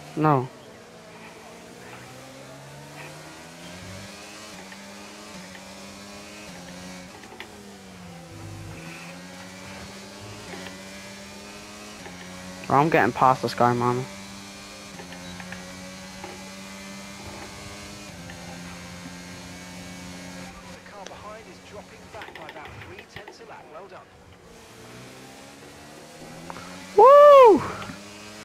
No. Bro, I'm getting past the Sky Mama. The car behind is dropping back by about 3/10 a lap. Well done. Woo!